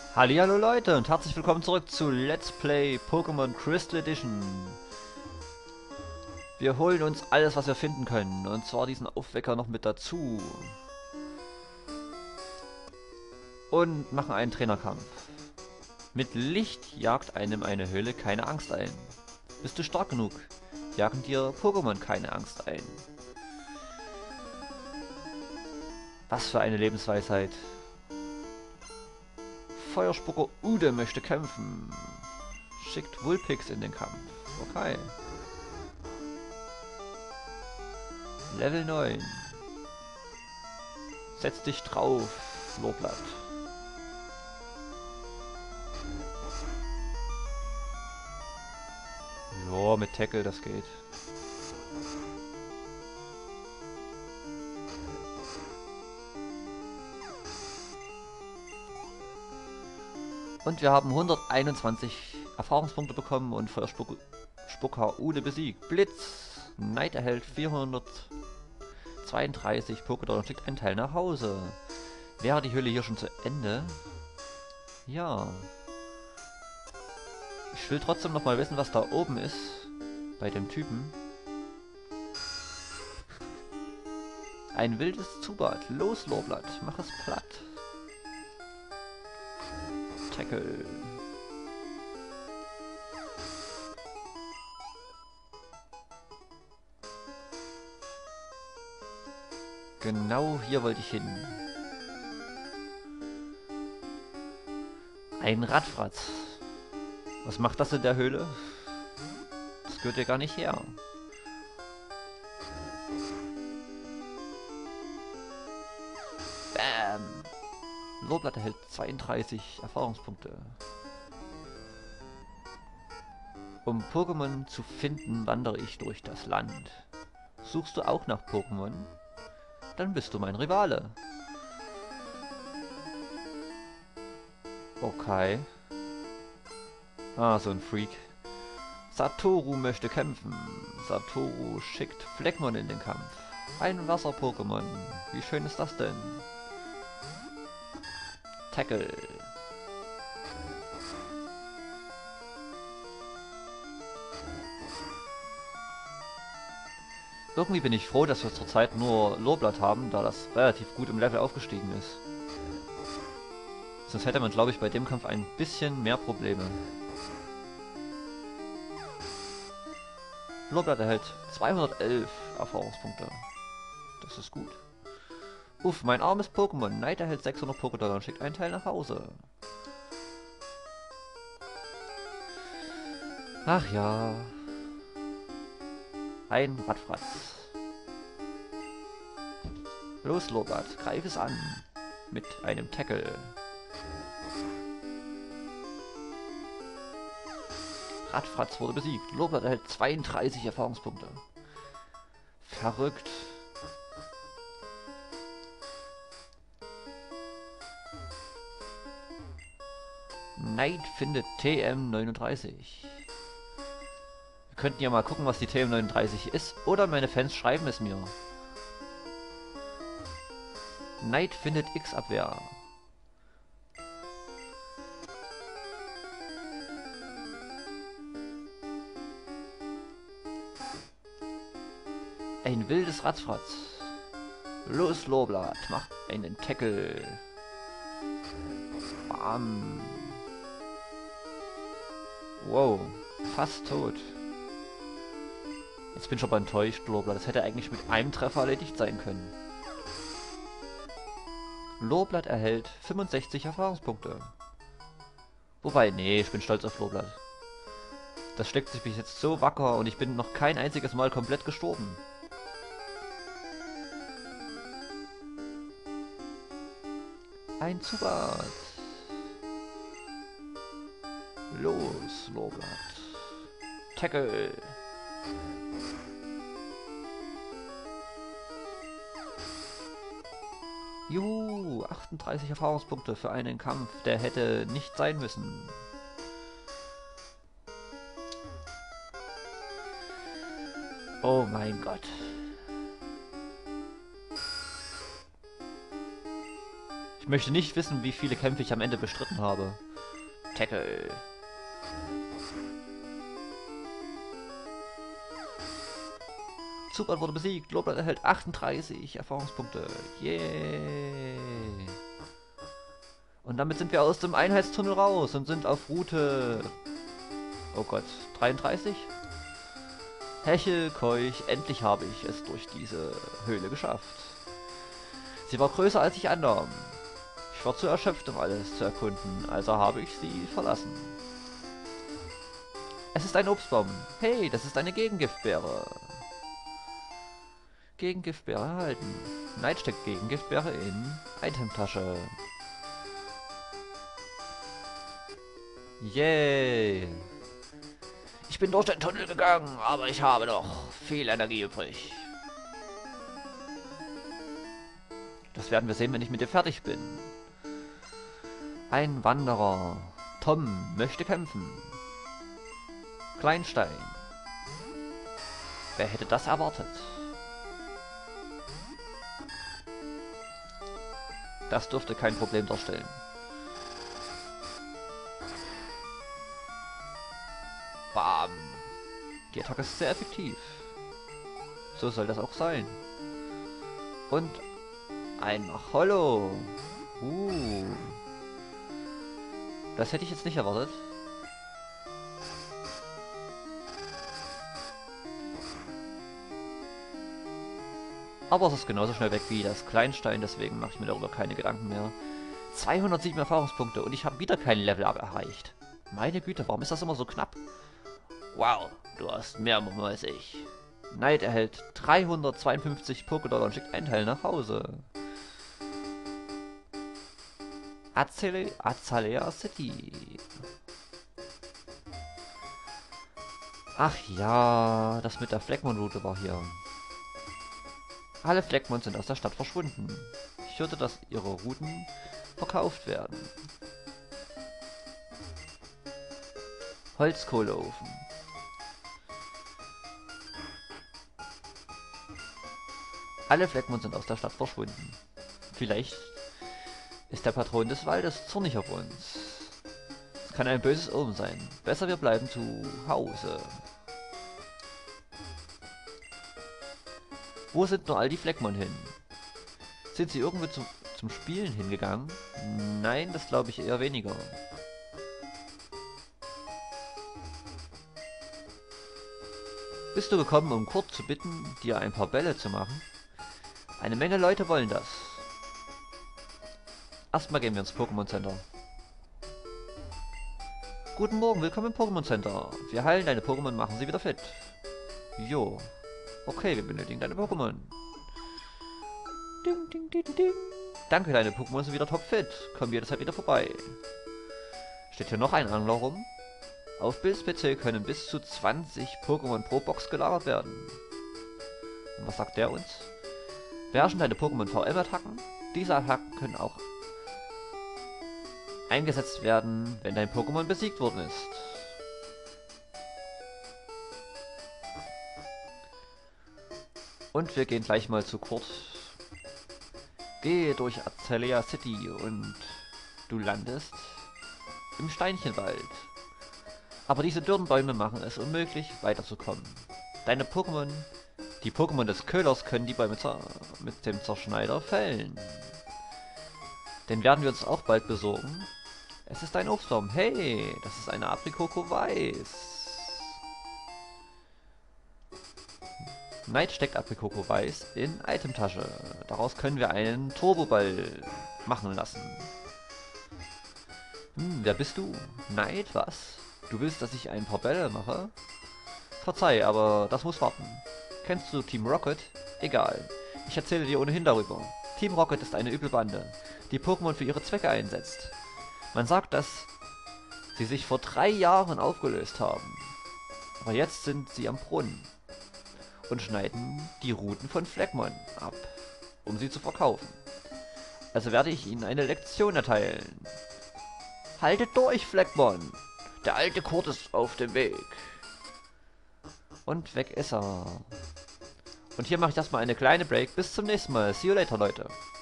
Hallihallo Leute und herzlich willkommen zurück zu Let's Play Pokémon Crystal Edition. Wir holen uns alles, was wir finden können, und zwar diesen Aufwecker noch mit dazu. Und machen einen Trainerkampf. Mit Licht jagt einem eine Höhle keine Angst ein. Bist du stark genug, jagen dir Pokémon keine Angst ein. Was für eine Lebensweisheit. Feuerspucker Ude möchte kämpfen. Schickt Vulpix in den Kampf. Okay. Level 9. Setz dich drauf, Flohblatt. Ja, mit Tackle, das geht. Und wir haben 121 Erfahrungspunkte bekommen und Feuerspucker Ude besiegt. Blitz! Knight erhält 432 Pokédollar und schickt einen Teil nach Hause. Wäre die Höhle hier schon zu Ende? Ja. Ich will trotzdem noch mal wissen, was da oben ist. Bei dem Typen. Ein wildes Zubat. Los, Lohblatt. Mach es platt. Tackle. Genau hier wollte ich hin. Ein Radfratz. Was macht das in der Höhle? Das gehört ja gar nicht her. Bam! Lohblatt erhält 32 Erfahrungspunkte. Um Pokémon zu finden, wandere ich durch das Land. Suchst du auch nach Pokémon? Dann bist du mein Rivale. Okay. Ah, so ein Freak. Satoru möchte kämpfen. Satoru schickt Fleckmon in den Kampf. Ein Wasser-Pokémon. Wie schön ist das denn? Tackle. Irgendwie bin ich froh, dass wir zurzeit nur Lohblatt haben, da das relativ gut im Level aufgestiegen ist. Sonst hätte man, glaube ich, bei dem Kampf ein bisschen mehr Probleme. Lohblatt erhält 211 Erfahrungspunkte. Das ist gut. Uff, mein armes Pokémon. Knight erhält 600 Pokédollar und schickt einen Teil nach Hause. Ach ja. Ein Radfratz. Los, Lohblatt, greif es an. Mit einem Tackle. Radfratz wurde besiegt. Lohblatt erhält 32 Erfahrungspunkte. Verrückt. Knight findet TM39. Wir könnten ja mal gucken, was die TM39 ist. Oder meine Fans schreiben es mir. Knight findet X-Abwehr. Ein wildes Radfratz. Los, Lohblatt, mach einen Tackle. Bam. Wow, fast tot. Jetzt bin ich aber enttäuscht, Lohblatt. Das hätte eigentlich mit einem Treffer erledigt sein können. Lohblatt erhält 65 Erfahrungspunkte. Wobei, nee, ich bin stolz auf Lohblatt. Das schlägt sich bis jetzt so wacker und ich bin noch kein einziges Mal komplett gestorben. Ein Zubat. Los, Lohblatt. Tackle. Juhu, 38 Erfahrungspunkte für einen Kampf, der hätte nicht sein müssen. Oh mein Gott. möchte nicht wissen, wie viele Kämpfe ich am Ende bestritten habe. Tackle. Zubat wurde besiegt. Loblatt erhält 38 Erfahrungspunkte. Yay. Und damit sind wir aus dem Einheitstunnel raus und sind auf Route... Oh Gott, 33? Hechel, Keuch, endlich habe ich es durch diese Höhle geschafft. Sie war größer als ich annahm. Ich war zu erschöpft, um alles zu erkunden, also habe ich sie verlassen. Es ist ein Obstbaum. Hey, das ist eine Gegengiftbeere. Gegengiftbeere erhalten. Knight steckt Gegengiftbeere in Itemtasche. Yay! Ich bin durch den Tunnel gegangen, aber ich habe noch viel Energie übrig. Das werden wir sehen, wenn ich mit dir fertig bin. Ein Wanderer. Tom möchte kämpfen. Kleinstein. Wer hätte das erwartet? Das dürfte kein Problem darstellen. Bam. Die Attacke ist sehr effektiv. So soll das auch sein. Und ein Machollo. Das hätte ich jetzt nicht erwartet. Aber es ist genauso schnell weg wie das Kleinstein, deswegen mache ich mir darüber keine Gedanken mehr. 207 Erfahrungspunkte und ich habe wieder kein Level-Up erreicht. Meine Güte, warum ist das immer so knapp? Wow, du hast mehr Mumme als ich. Knight erhält 352 Pokédollar und schickt einen Teil nach Hause. Azalea City. Ach ja, das mit der Fleckmon-Route war hier. Alle Fleckmons sind aus der Stadt verschwunden. Ich hörte, dass ihre Routen verkauft werden. Holzkohleofen. Alle Fleckmons sind aus der Stadt verschwunden. Vielleicht ist der Patron des Waldes zornig auf uns. Es kann ein böses Omen sein. Besser wir bleiben zu Hause. Wo sind nur all die Fleckmon hin? Sind sie irgendwo zum Spielen hingegangen? Nein, das glaube ich eher weniger. Bist du gekommen, um Kurt zu bitten, dir ein paar Bälle zu machen? Eine Menge Leute wollen das. Erstmal gehen wir ins Pokémon Center. Guten Morgen, willkommen im Pokémon Center. Wir heilen deine Pokémon und machen sie wieder fit. Jo. Okay, wir benötigen deine Pokémon. Ding, ding, ding, ding. Danke, deine Pokémon sind wieder topfit. Kommen jederzeit wieder vorbei. Steht hier noch ein Angler rum? Auf Bills PC können bis zu 20 Pokémon pro Box gelagert werden. Und was sagt der uns? Beherrschen deine Pokémon VM-Attacken? Diese Attacken können auch eingesetzt werden, wenn dein Pokémon besiegt worden ist. Und wir gehen gleich mal zu Kurt. Gehe durch Azalea City und du landest im Steinchenwald. Aber diese dürren Bäume machen es unmöglich, weiterzukommen. Deine Pokémon, die Pokémon des Köhlers, können die Bäume mit dem Zerschneider fällen. Den werden wir uns auch bald besorgen. Es ist ein Obstbaum. Hey, das ist eine Aprikoko Weiß. Knight steckt Aprikoko Weiß in Itemtasche. Daraus können wir einen Turboball machen lassen. Wer bist du? Knight, was? Du willst, dass ich ein paar Bälle mache? Verzeih, aber das muss warten. Kennst du Team Rocket? Egal. Ich erzähle dir ohnehin darüber. Team Rocket ist eine üble Bande, die Pokémon für ihre Zwecke einsetzt. Man sagt, dass sie sich vor 3 Jahren aufgelöst haben. Aber jetzt sind sie am Brunnen und schneiden die Routen von Fleckmon ab, um sie zu verkaufen. Also werde ich ihnen eine Lektion erteilen. Haltet durch, Fleckmon! Der alte Kurt ist auf dem Weg. Und weg ist er. Und hier mache ich erstmal eine kleine Break. Bis zum nächsten Mal. See you later, Leute.